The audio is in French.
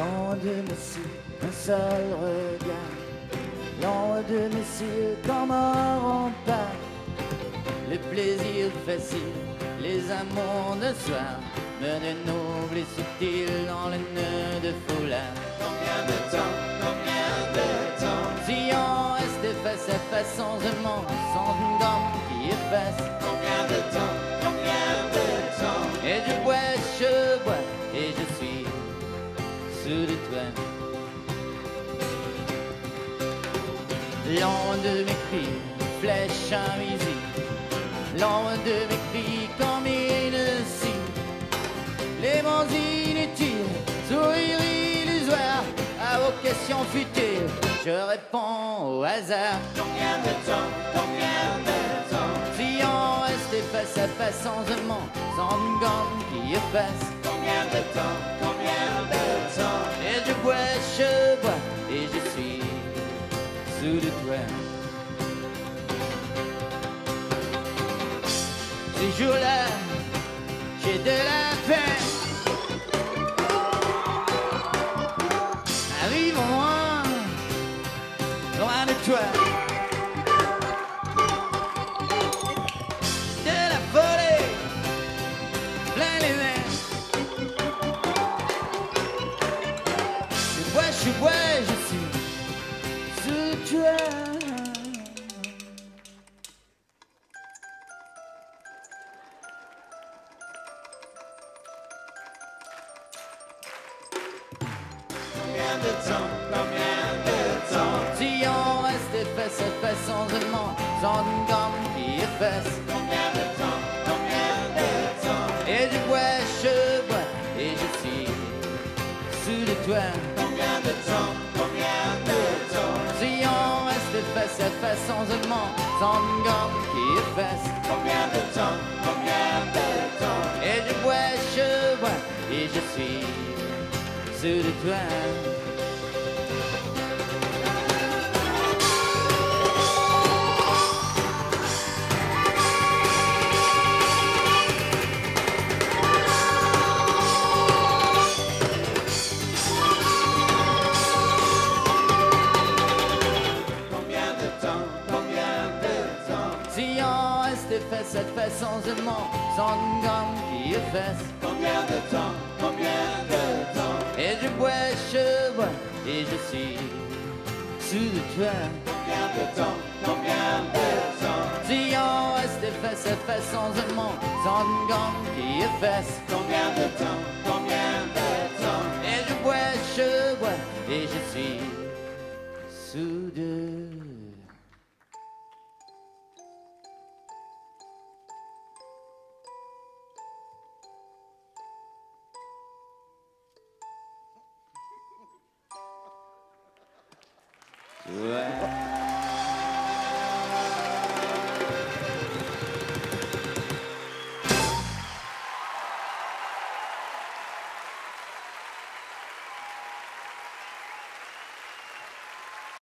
Loin de mes cils, un seul regard. Loin de mes cils, comme un rempart. Le plaisir facile, les amours de soir menent nobles et subtils dans le nœud de foulard. Combien de temps, combien de temps? Si on restait face à face sans aimant, sans une gomme qui efface. Combien de temps, combien de temps? Et je bois, et je suis sous le toit. Loin de mes cris, flèche invisible. Loin de mes cris comme une scie. Les mots inutiles, sourires illusoires, à vocation futile, je réponds au hasard. Combien de temps, combien de temps? Si on restait face à face sans aimant, sans une gomme qui efface. Combien de temps, combien de temps? Et je bois, et je suis sous le toit. Ces jours-là, j'ai de la peine. Arrive loin, loin de toi. De la folie, plein les mains. Je bois, je suis sous toi. Combien de temps, combien de temps? Si on restait face à face sans aimant, sans une gomme qui efface. Combien de temps, combien de temps? Et je bois, et je suis sous le toit. Combien de temps, combien de temps? Si on restait face à face sans aimant, sans une gomme qui efface. Combien de temps, combien de temps? Et je bois, et je suis sous le toit. Combien de temps, combien de temps? Si on restait face à face sans aimant, sans une gomme qui efface. Combien de temps, combien de temps? Et je bois, et je suis sous le toit. Combien de temps, combien de temps? Si on restait face à face sans aimant, sans une gomme qui efface. Combien de temps, combien de temps? Et je bois, et je suis sous de... Ouais.